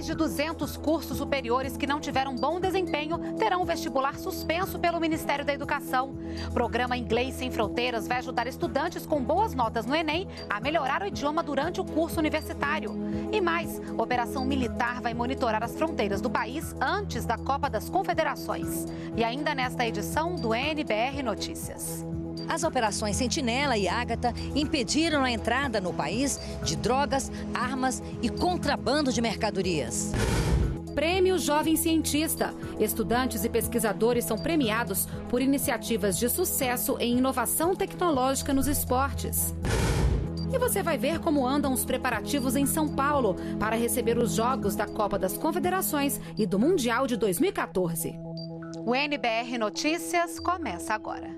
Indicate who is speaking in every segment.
Speaker 1: Mais de 200 cursos superiores que não tiveram bom desempenho terão o vestibular suspenso pelo Ministério da Educação. O programa Inglês Sem Fronteiras vai ajudar estudantes com boas notas no Enem a melhorar o idioma durante o curso universitário. E mais, a Operação Militar vai monitorar as fronteiras do país antes da Copa das Confederações. E ainda nesta edição do NBR Notícias.
Speaker 2: As operações Sentinela e Ágata impediram a entrada no país de drogas, armas e contrabando de mercadorias.
Speaker 1: Prêmio Jovem Cientista. Estudantes e pesquisadores são premiados por iniciativas de sucesso em inovação tecnológica nos esportes. E você vai ver como andam os preparativos em São Paulo para receber os Jogos da Copa das Confederações e do Mundial de 2014. O NBR Notícias começa agora.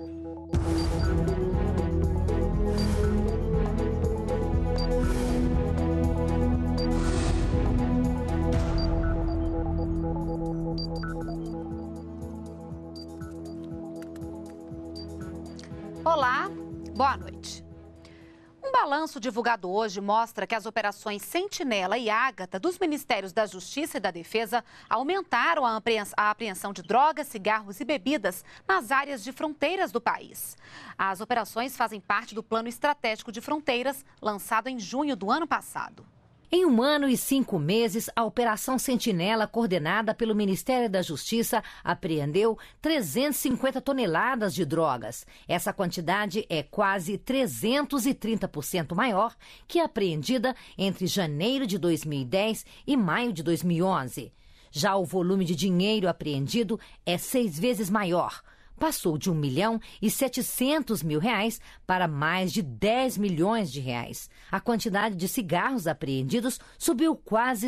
Speaker 1: Olá, boa noite. Um balanço divulgado hoje mostra que as operações Sentinela e Ágata dos Ministérios da Justiça e da Defesa aumentaram a apreensão de drogas, cigarros e bebidas nas áreas de fronteiras do país. As operações fazem parte do Plano Estratégico de Fronteiras, lançado em junho do ano passado.
Speaker 2: Em 1 ano e 5 meses, a Operação Sentinela, coordenada pelo Ministério da Justiça, apreendeu 350 toneladas de drogas. Essa quantidade é quase 330% maior que a apreendida entre janeiro de 2010 e maio de 2011. Já o volume de dinheiro apreendido é 6 vezes maior. Passou de R$ 1.700.000 para mais de 10 milhões de reais. A quantidade de cigarros apreendidos subiu quase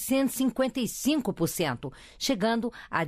Speaker 2: 655%, chegando a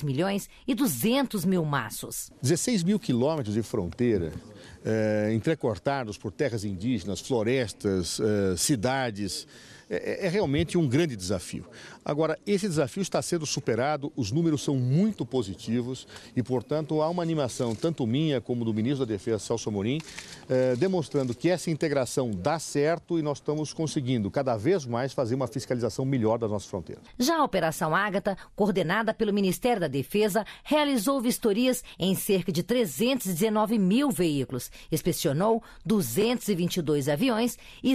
Speaker 2: 16.200.000 maços.
Speaker 3: 16 mil quilômetros de fronteira, entrecortados por terras indígenas, florestas, cidades. É realmente um grande desafio. Agora, esse desafio está sendo superado, os números são muito positivos e, portanto, há uma animação, tanto minha como do ministro da Defesa, Celso Amorim, demonstrando que essa integração dá certo e nós estamos conseguindo cada vez mais fazer uma fiscalização melhor das nossas fronteiras.
Speaker 2: Já a Operação Ágata, coordenada pelo Ministério da Defesa, realizou vistorias em cerca de 319 mil veículos, inspecionou 222 aviões e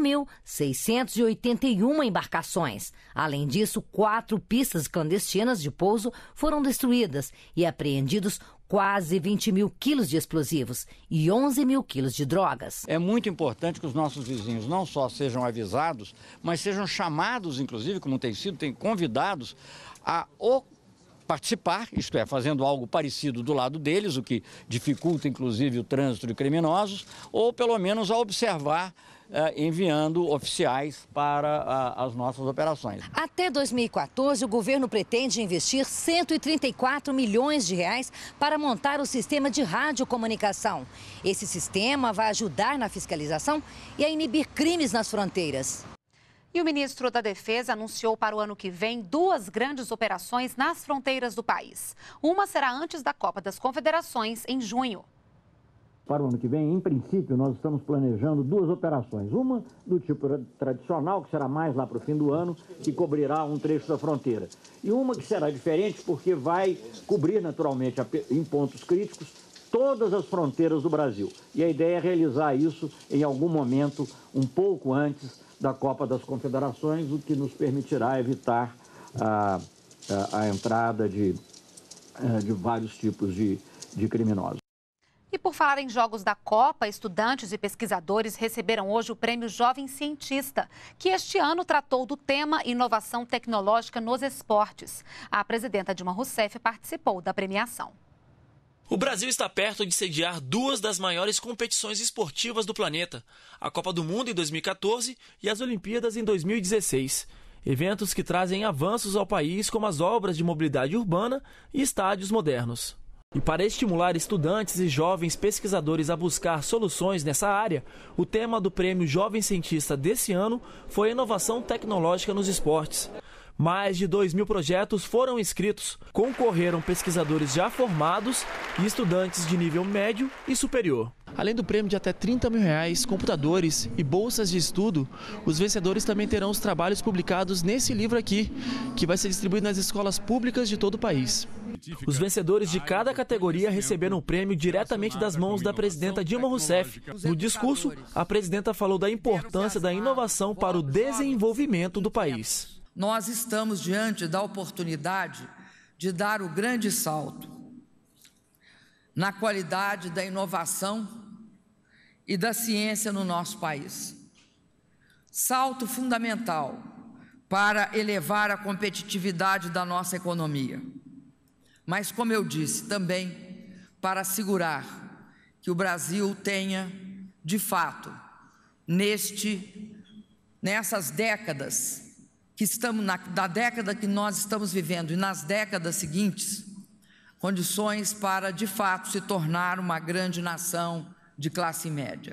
Speaker 2: 5.681 embarcações. Além disso, 4 pistas clandestinas de pouso foram destruídas e apreendidos quase 20 mil quilos de explosivos e 11 mil quilos de drogas.
Speaker 4: É muito importante que os nossos vizinhos não só sejam avisados, mas sejam chamados, inclusive, como tem convidados a participar, isto é, fazendo algo parecido do lado deles, o que dificulta, inclusive, o trânsito de criminosos, ou pelo menos a observar, enviando oficiais para as nossas operações.
Speaker 2: Até 2014, o governo pretende investir 134 milhões de reais para montar o sistema de radiocomunicação. Esse sistema vai ajudar na fiscalização e a inibir crimes nas fronteiras.
Speaker 1: E o ministro da Defesa anunciou para o ano que vem 2 grandes operações nas fronteiras do país. Uma será antes da Copa das Confederações, em junho.
Speaker 5: Para o ano que vem, em princípio, nós estamos planejando 2 operações. Uma do tipo tradicional, que será mais lá para o fim do ano, que cobrirá um trecho da fronteira. E uma que será diferente porque vai cobrir naturalmente, em pontos críticos, todas as fronteiras do Brasil. E a ideia é realizar isso em algum momento, um pouco antes da Copa das Confederações, o que nos permitirá evitar a entrada de vários tipos de criminosos.
Speaker 1: E por falar em jogos da Copa, estudantes e pesquisadores receberam hoje o Prêmio Jovem Cientista, que este ano tratou do tema inovação tecnológica nos esportes. A presidenta Dilma Rousseff participou da premiação.
Speaker 6: O Brasil está perto de sediar 2 das maiores competições esportivas do planeta, a Copa do Mundo em 2014 e as Olimpíadas em 2016. Eventos que trazem avanços ao país, como as obras de mobilidade urbana e estádios modernos. E para estimular estudantes e jovens pesquisadores a buscar soluções nessa área, o tema do Prêmio Jovem Cientista desse ano foi a inovação tecnológica nos esportes. Mais de 2.000 projetos foram inscritos. Concorreram pesquisadores já formados e estudantes de nível médio e superior. Além do prêmio de até R$30 mil, computadores e bolsas de estudo, os vencedores também terão os trabalhos publicados nesse livro aqui, que vai ser distribuído nas escolas públicas de todo o país. Os vencedores de cada categoria receberam o prêmio diretamente das mãos da presidenta Dilma Rousseff. No discurso, a presidenta falou da importância da inovação para o desenvolvimento do país.
Speaker 7: Nós estamos diante da oportunidade de dar o grande salto na qualidade da inovação e da ciência no nosso país. Salto fundamental para elevar a competitividade da nossa economia. Mas, como eu disse, também para assegurar que o Brasil tenha, de fato, nessas décadas, que estamos da década que nós estamos vivendo e nas décadas seguintes, condições para, de fato, se tornar uma grande nação de classe média.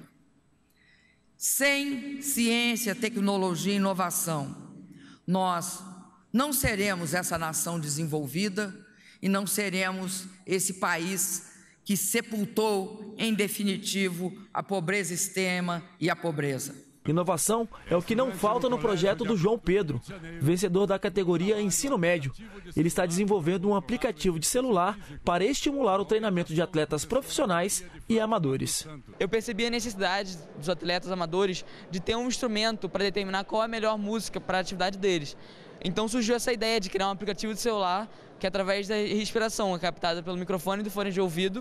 Speaker 7: Sem ciência, tecnologia e inovação, nós não seremos essa nação desenvolvida e não seremos esse país que sepultou, em definitivo, a pobreza extrema e a pobreza.
Speaker 6: Inovação é o que não falta no projeto do João Pedro, vencedor da categoria Ensino Médio. Ele está desenvolvendo um aplicativo de celular para estimular o treinamento de atletas profissionais e amadores.
Speaker 8: Eu percebi a necessidade dos atletas amadores de ter um instrumento para determinar qual é a melhor música para a atividade deles. Então surgiu essa ideia de criar um aplicativo de celular que, através da respiração captada pelo microfone do fone de ouvido,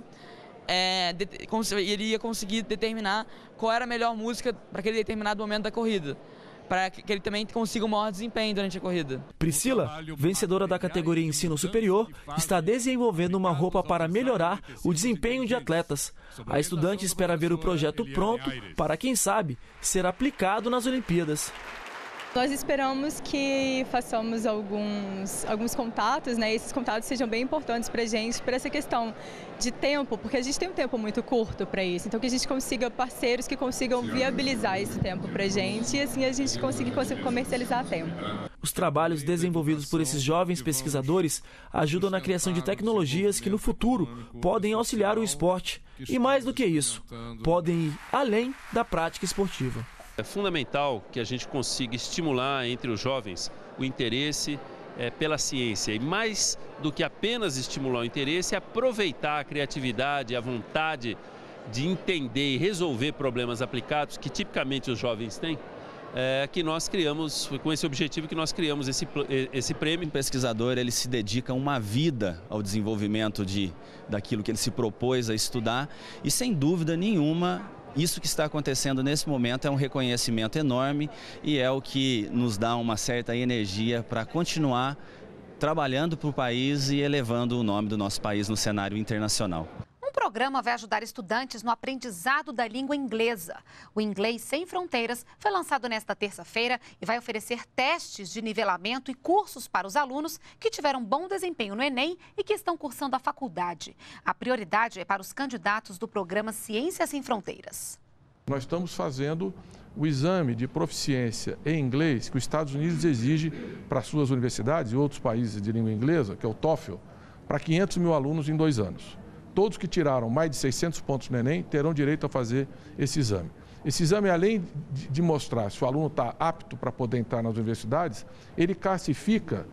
Speaker 8: iria conseguir determinar qual era a melhor música para aquele determinado momento da corrida, para que ele também consiga um maior desempenho durante a corrida.
Speaker 6: Priscila, vencedora da categoria Ensino Superior, está desenvolvendo uma roupa para melhorar o desempenho de atletas. A estudante espera ver o projeto pronto para, quem sabe, ser aplicado nas Olimpíadas.
Speaker 9: Nós esperamos que façamos alguns contatos, né? Esses contatos sejam bem importantes para a gente, por essa questão de tempo, porque a gente tem um tempo muito curto para isso. Então, que a gente consiga parceiros que consigam viabilizar esse tempo para a gente e assim a gente consiga comercializar a tempo.
Speaker 6: Os trabalhos desenvolvidos por esses jovens pesquisadores ajudam na criação de tecnologias que, no futuro, podem auxiliar o esporte. E mais do que isso, podem ir além da prática esportiva.
Speaker 10: É fundamental que a gente consiga estimular entre os jovens o interesse pela ciência. E mais do que apenas estimular o interesse, aproveitar a criatividade, a vontade de entender e resolver problemas aplicados que tipicamente os jovens têm. Que nós criamos, foi com esse objetivo que nós criamos esse prêmio.
Speaker 11: O pesquisador, ele se dedica uma vida ao desenvolvimento daquilo que ele se propôs a estudar e, sem dúvida nenhuma, isso que está acontecendo nesse momento é um reconhecimento enorme e é o que nos dá uma certa energia para continuar trabalhando para o país e elevando o nome do nosso país no cenário internacional.
Speaker 1: O programa vai ajudar estudantes no aprendizado da língua inglesa. O Inglês Sem Fronteiras foi lançado nesta terça-feira e vai oferecer testes de nivelamento e cursos para os alunos que tiveram bom desempenho no Enem e que estão cursando a faculdade. A prioridade é para os candidatos do programa Ciências Sem Fronteiras.
Speaker 12: Nós estamos fazendo o exame de proficiência em inglês que os Estados Unidos exige para suas universidades e outros países de língua inglesa, que é o TOEFL, para 500 mil alunos em 2 anos. Todos que tiraram mais de 600 pontos no Enem terão direito a fazer esse exame. Esse exame, além de mostrar se o aluno está apto para poder entrar nas universidades, ele classifica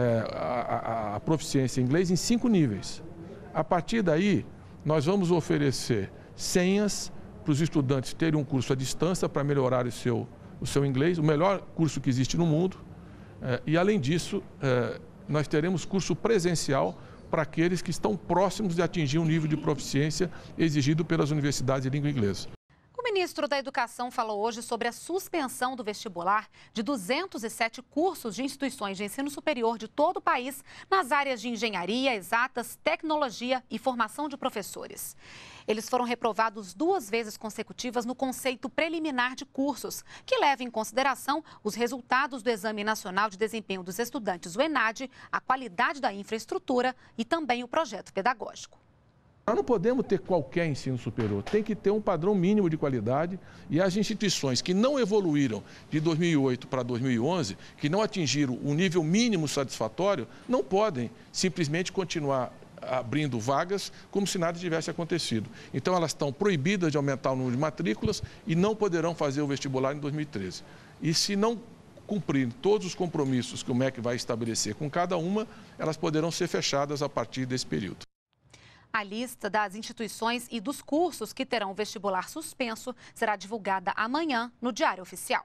Speaker 12: a proficiência em inglês em 5 níveis. A partir daí, nós vamos oferecer senhas para os estudantes terem um curso à distância para melhorar o seu inglês, o melhor curso que existe no mundo. E, além disso, nós teremos curso presencial para aqueles que estão próximos de atingir um nível de proficiência exigido pelas universidades de língua inglesa.
Speaker 1: O ministro da Educação falou hoje sobre a suspensão do vestibular de 207 cursos de instituições de ensino superior de todo o país nas áreas de engenharia, exatas, tecnologia e formação de professores. Eles foram reprovados 2 vezes consecutivas no conceito preliminar de cursos, que leva em consideração os resultados do Exame Nacional de Desempenho dos Estudantes, o ENAD, a qualidade da infraestrutura e também o projeto pedagógico.
Speaker 12: Nós não podemos ter qualquer ensino superior, tem que ter um padrão mínimo de qualidade e as instituições que não evoluíram de 2008 para 2011, que não atingiram o nível mínimo satisfatório, não podem simplesmente continuar abrindo vagas como se nada tivesse acontecido. Então, elas estão proibidas de aumentar o número de matrículas e não poderão fazer o vestibular em 2013. E se não cumprir todos os compromissos que o MEC vai estabelecer com cada uma, elas poderão ser fechadas a partir desse período.
Speaker 1: A lista das instituições e dos cursos que terão vestibular suspenso será divulgada amanhã no Diário Oficial.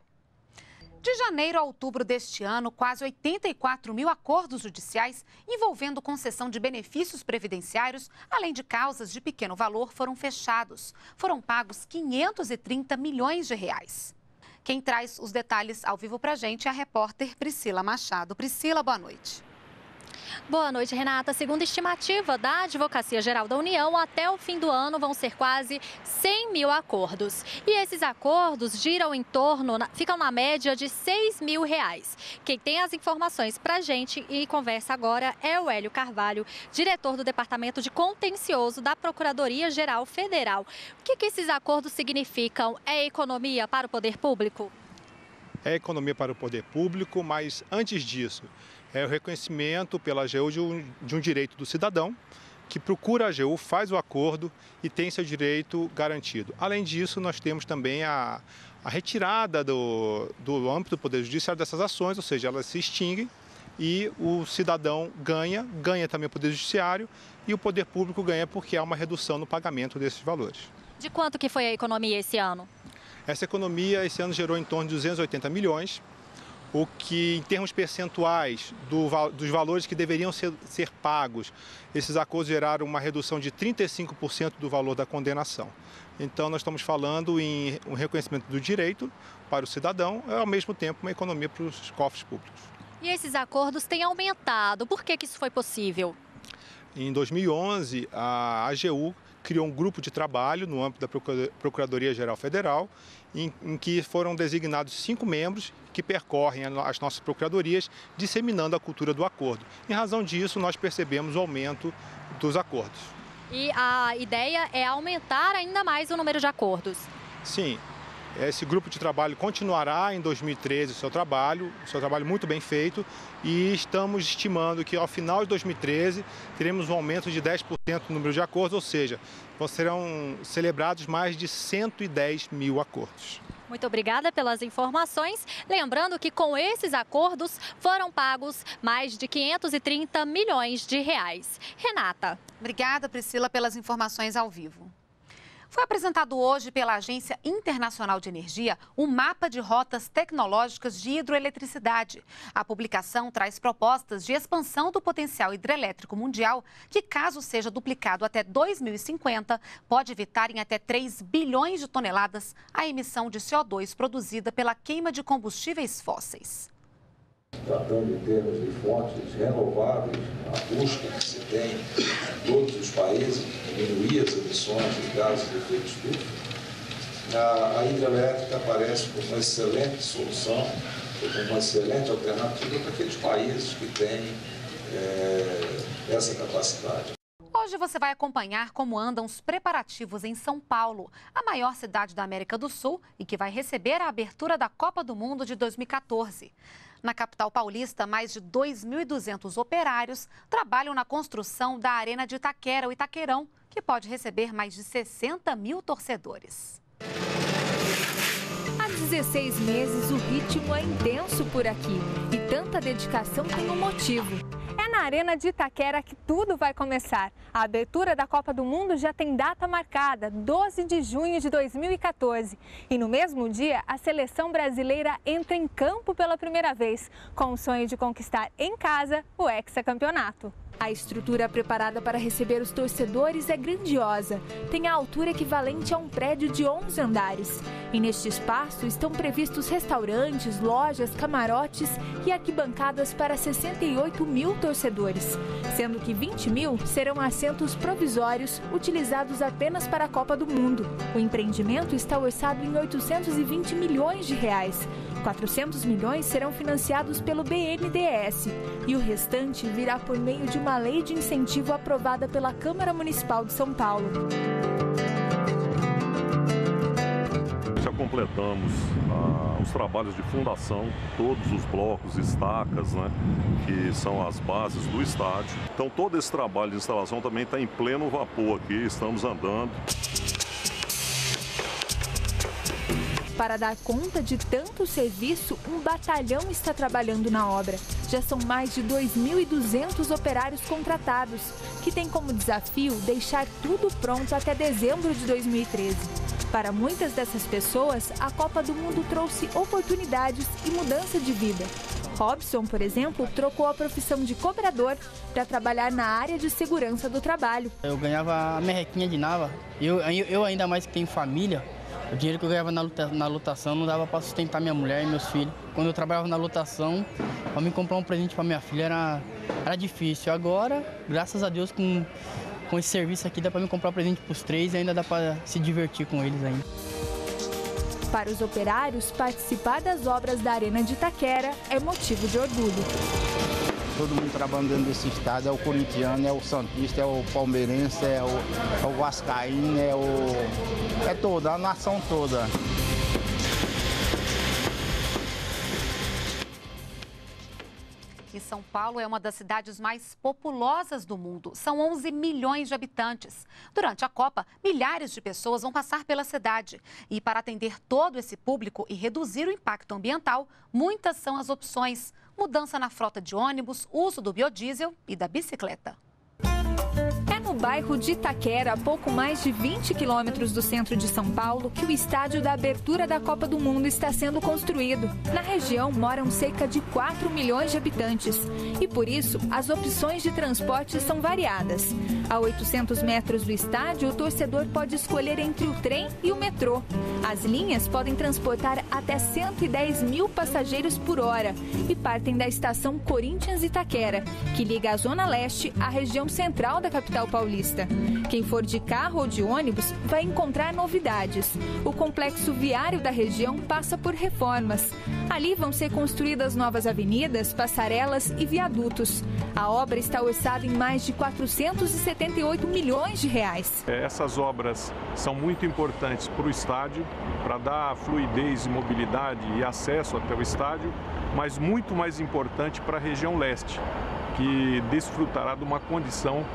Speaker 1: De janeiro a outubro deste ano, quase 84 mil acordos judiciais envolvendo concessão de benefícios previdenciários, além de causas de pequeno valor, foram fechados. Foram pagos 530 milhões de reais. Quem traz os detalhes ao vivo pra gente é a repórter Priscila Machado. Priscila, boa noite.
Speaker 13: Boa noite, Renata. Segundo a estimativa da Advocacia Geral da União, até o fim do ano vão ser quase 100 mil acordos. E esses acordos giram em torno, ficam na média de R$6 mil. Quem tem as informações pra gente e conversa agora é o Hélio Carvalho, diretor do Departamento de Contencioso da Procuradoria Geral Federal. O que esses acordos significam? É economia para o poder público?
Speaker 14: É economia para o poder público, mas antes disso, é o reconhecimento pela AGU de um direito do cidadão que procura a AGU, faz o acordo e tem seu direito garantido. Além disso, nós temos também a retirada do âmbito do Poder Judiciário dessas ações, ou seja, elas se extinguem e o cidadão ganha também o Poder Judiciário e o Poder Público ganha porque há uma redução no pagamento desses valores.
Speaker 13: De quanto que foi a economia esse ano?
Speaker 14: Essa economia esse ano gerou em torno de 280 milhões. O que, em termos percentuais dos valores que deveriam ser pagos, esses acordos geraram uma redução de 35% do valor da condenação. Então, nós estamos falando em um reconhecimento do direito para o cidadão e, ao mesmo tempo, uma economia para os cofres públicos.
Speaker 13: E esses acordos têm aumentado. Por que isso foi possível?
Speaker 14: Em 2011, a AGU criou um grupo de trabalho no âmbito da Procuradoria-Geral Federal, em que foram designados 5 membros que percorrem as nossas procuradorias, disseminando a cultura do acordo. Em razão disso, nós percebemos o aumento dos acordos.
Speaker 13: E a ideia é aumentar ainda mais o número de acordos?
Speaker 14: Sim. Esse grupo de trabalho continuará em 2013 o seu trabalho muito bem feito, e estamos estimando que ao final de 2013 teremos um aumento de 10% no número de acordos, ou seja, serão celebrados mais de 110 mil acordos.
Speaker 13: Muito obrigada pelas informações. Lembrando que com esses acordos foram pagos mais de 530 milhões de reais. Renata.
Speaker 1: Obrigada, Priscila, pelas informações ao vivo. Foi apresentado hoje pela Agência Internacional de Energia um mapa de rotas tecnológicas de hidroeletricidade. A publicação traz propostas de expansão do potencial hidrelétrico mundial, que, caso seja duplicado até 2050, pode evitar em até 3 bilhões de toneladas a emissão de CO2 produzida pela queima de combustíveis fósseis.
Speaker 15: Tratando em termos de fontes renováveis, a busca que se tem em todos os países de diminuir as emissões de gases de efeito estufa, a hidrelétrica aparece como uma excelente solução, como uma excelente alternativa para aqueles países que têm essa capacidade.
Speaker 1: Hoje você vai acompanhar como andam os preparativos em São Paulo, a maior cidade da América do Sul e que vai receber a abertura da Copa do Mundo de 2014. Na capital paulista, mais de 2.200 operários trabalham na construção da Arena de Itaquera, o Itaquerão, que pode receber mais de 60 mil torcedores.
Speaker 16: Há 16 meses o ritmo é intenso por aqui e tanta dedicação tem um motivo. É na Arena de Itaquera que tudo vai começar. A abertura da Copa do Mundo já tem data marcada, 12 de junho de 2014. E no mesmo dia, a seleção brasileira entra em campo pela primeira vez, com o sonho de conquistar em casa o hexacampeonato. A estrutura preparada para receber os torcedores é grandiosa. Tem a altura equivalente a um prédio de 11 andares. E neste espaço estão previstos restaurantes, lojas, camarotes e arquibancadas para 68 mil torcedores, sendo que 20 mil serão assentos provisórios utilizados apenas para a Copa do Mundo. O empreendimento está orçado em 820 milhões de reais. 400 milhões serão financiados pelo BNDES e o restante virá por meio de uma lei de incentivo aprovada pela Câmara Municipal de São Paulo.
Speaker 17: Essa completamos os trabalhos de fundação, todos os blocos, estacas, né, que são as bases do estádio. Então todo esse trabalho de instalação também está em pleno vapor aqui, estamos andando.
Speaker 16: Para dar conta de tanto serviço, um batalhão está trabalhando na obra. Já são mais de 2.200 operários contratados, que têm como desafio deixar tudo pronto até dezembro de 2013. Para muitas dessas pessoas, a Copa do Mundo trouxe oportunidades e mudança de vida. Robson, por exemplo, trocou a profissão de cobrador para trabalhar na área de segurança do trabalho.
Speaker 18: Eu ganhava a merrequinha de nava. Eu ainda mais que tenho família, o dinheiro que eu ganhava na lotação não dava para sustentar minha mulher e meus filhos. Quando eu trabalhava na lotação, para me comprar um presente para minha filha era difícil. Agora, graças a Deus, com esse serviço aqui, dá para me comprar um presente para os 3 e ainda dá para se divertir com eles ainda.
Speaker 16: Para os operários, participar das obras da Arena de Itaquera é motivo de orgulho.
Speaker 19: Todo mundo trabalhando dentro desse estado, é o corintiano, é o santista, é o palmeirense, é o vascaíno, é toda, a nação toda.
Speaker 1: E São Paulo é uma das cidades mais populosas do mundo. São 11 milhões de habitantes. Durante a Copa, milhares de pessoas vão passar pela cidade. E para atender todo esse público e reduzir o impacto ambiental, muitas são as opções. Mudança na frota de ônibus, uso do biodiesel e da bicicleta.
Speaker 16: É no bairro de Itaquera, a pouco mais de 20 quilômetros do centro de São Paulo, que o estádio da abertura da Copa do Mundo está sendo construído. Na região moram cerca de 4 milhões de habitantes e, por isso, as opções de transporte são variadas. A 800 metros do estádio, o torcedor pode escolher entre o trem e o metrô. As linhas podem transportar até 110 mil passageiros por hora e partem da estação Corinthians Itaquera, que liga a Zona Leste à região central da capital paulista. Quem for de carro ou de ônibus vai encontrar novidades. O complexo viário da região passa por reformas. Ali vão ser construídas novas avenidas, passarelas e viadutos. A obra está orçada em mais de 478 milhões de reais.
Speaker 12: Essas obras são muito importantes para o estádio, para dar fluidez e mobilidade e acesso até o estádio, mas muito mais importante para a região leste, que desfrutará de uma condição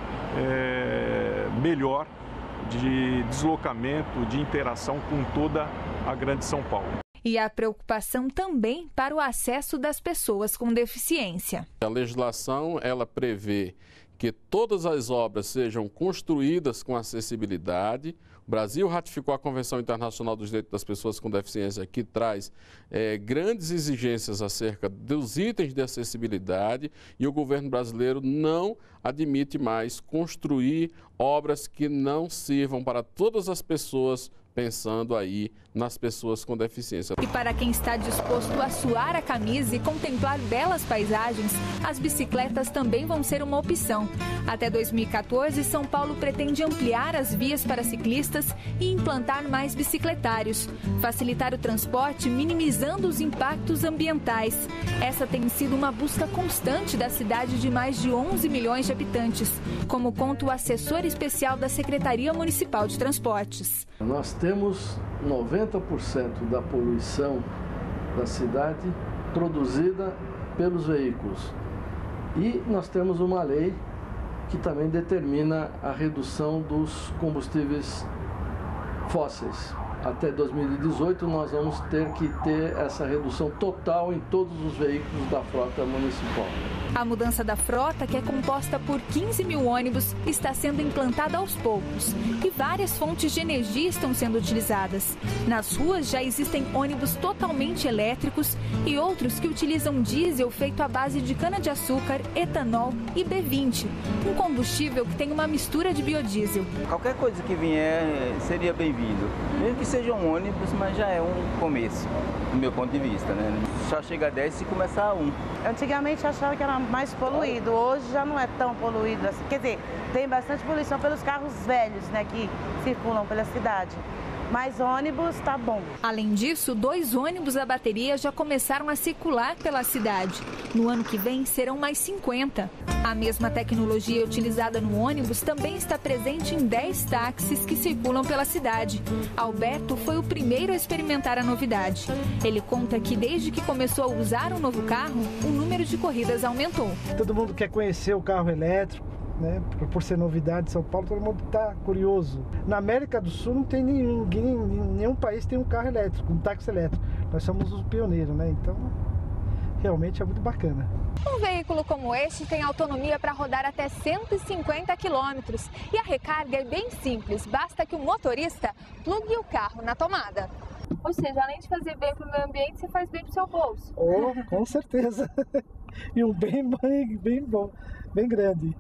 Speaker 12: melhor de deslocamento, de interação com toda a grande São Paulo.
Speaker 16: E a preocupação também para o acesso das pessoas com deficiência.
Speaker 10: A legislação, ela prevê que todas as obras sejam construídas com acessibilidade. O Brasil ratificou a Convenção Internacional dos Direitos das Pessoas com Deficiência, que traz grandes exigências acerca dos itens de acessibilidade, e o governo brasileiro não admite mais construir obras que não sirvam para todas as pessoas, pensando aí nas pessoas com deficiência.
Speaker 16: E para quem está disposto a suar a camisa e contemplar belas paisagens, as bicicletas também vão ser uma opção. Até 2014, São Paulo pretende ampliar as vias para ciclistas e implantar mais bicicletários, facilitar o transporte, minimizando os impactos ambientais. Essa tem sido uma busca constante da cidade de mais de 11 milhões de habitantes, como conta o assessor especial da Secretaria Municipal de Transportes.
Speaker 20: Nós temos 90% da poluição da cidade produzida pelos veículos. E nós temos uma lei que também determina a redução dos combustíveis fósseis. Até 2018 nós vamos ter que ter essa redução total em todos os veículos da frota municipal.
Speaker 16: A mudança da frota, que é composta por 15 mil ônibus, está sendo implantada aos poucos e várias fontes de energia estão sendo utilizadas. Nas ruas já existem ônibus totalmente elétricos e outros que utilizam diesel feito à base de cana-de-açúcar, etanol e B20, um combustível que tem uma mistura de biodiesel.
Speaker 21: Qualquer coisa que vier seria bem-vindo, mesmo que seja um ônibus, mas já é um começo, do meu ponto de vista, né? Só chega a 10 se começar a 1.
Speaker 22: Antigamente eu achava que era mais poluído, hoje já não é tão poluído assim. Quer dizer, tem bastante poluição pelos carros velhos, né, que circulam pela cidade. mais ônibus, tá bom.
Speaker 16: Além disso, 2 ônibus a bateria já começaram a circular pela cidade. No ano que vem, serão mais 50. A mesma tecnologia utilizada no ônibus também está presente em 10 táxis que circulam pela cidade. Alberto foi o primeiro a experimentar a novidade. Ele conta que desde que começou a usar o novo carro, o número de corridas aumentou.
Speaker 3: Todo mundo quer conhecer o carro elétrico, né? Por ser novidade em São Paulo, todo mundo está curioso. Na América do Sul não tem nenhum país tem um carro elétrico, um táxi elétrico. Nós somos os pioneiros, né? Então, realmente é muito bacana.
Speaker 16: Um veículo como este tem autonomia para rodar até 150 quilômetros. E a recarga é bem simples, basta que o motorista plugue o carro na tomada. Ou seja, além de fazer bem para o meio ambiente, você faz bem para o seu bolso.
Speaker 3: Oh, com certeza. E um bem bom, bem grande.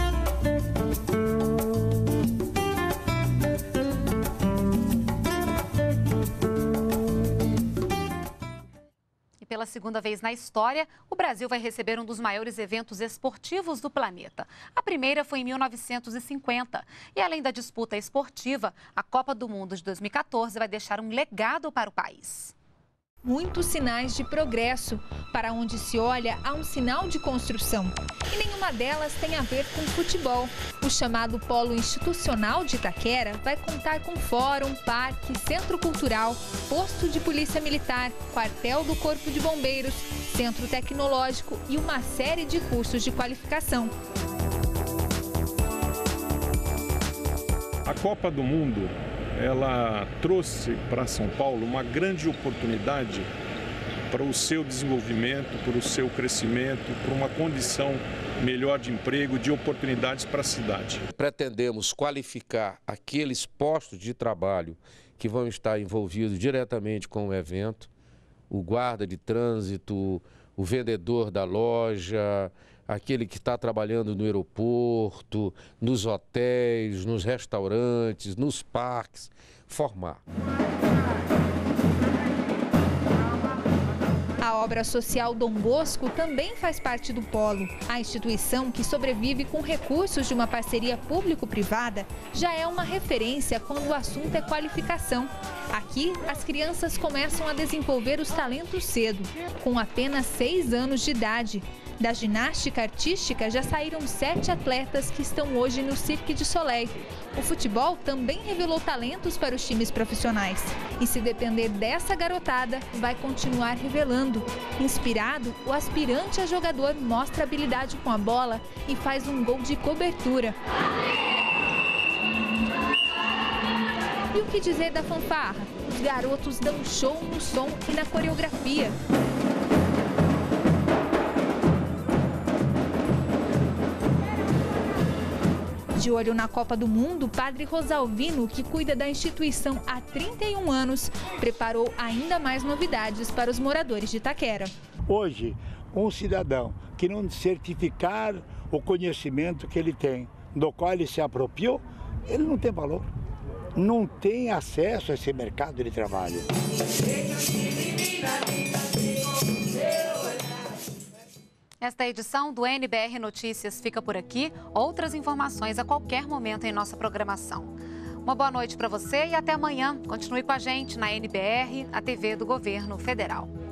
Speaker 1: E pela segunda vez na história, o Brasil vai receber um dos maiores eventos esportivos do planeta. A primeira foi em 1950. E além da disputa esportiva, a Copa do Mundo de 2014 vai deixar um legado para o país.
Speaker 16: Muitos sinais de progresso. Para onde se olha, há um sinal de construção. E nenhuma delas tem a ver com futebol. O chamado Polo Institucional de Itaquera vai contar com fórum, parque, centro cultural, posto de polícia militar, quartel do Corpo de Bombeiros, centro tecnológico e uma série de cursos de qualificação.
Speaker 12: A Copa do Mundo, ela trouxe para São Paulo uma grande oportunidade para o seu desenvolvimento, para o seu crescimento, para uma condição melhor de emprego, de oportunidades para a cidade.
Speaker 4: Pretendemos qualificar aqueles postos de trabalho que vão estar envolvidos diretamente com o evento, o guarda de trânsito, o vendedor da loja, aquele que está trabalhando no aeroporto, nos hotéis, nos restaurantes, nos parques, formar.
Speaker 16: A obra social Dom Bosco também faz parte do polo. A instituição, que sobrevive com recursos de uma parceria público-privada, já é uma referência quando o assunto é qualificação. Aqui, as crianças começam a desenvolver os talentos cedo, com apenas 6 anos de idade. Da ginástica artística já saíram 7 atletas que estão hoje no Cirque du Soleil. O futebol também revelou talentos para os times profissionais. E se depender dessa garotada, vai continuar revelando. Inspirado, o aspirante a jogador mostra habilidade com a bola e faz um gol de cobertura. E o que dizer da fanfarra? Os garotos dão show no som e na coreografia. De olho na Copa do Mundo, o padre Rosalvino, que cuida da instituição há 31 anos, preparou ainda mais novidades para os moradores de Itaquera.
Speaker 23: Hoje, um cidadão que não certificar o conhecimento que ele tem, do qual ele se apropriou, ele não tem valor, não tem acesso a esse mercado de trabalho.
Speaker 1: Esta edição do NBR Notícias fica por aqui. Outras informações a qualquer momento em nossa programação. Uma boa noite para você e até amanhã. Continue com a gente na NBR, a TV do Governo Federal.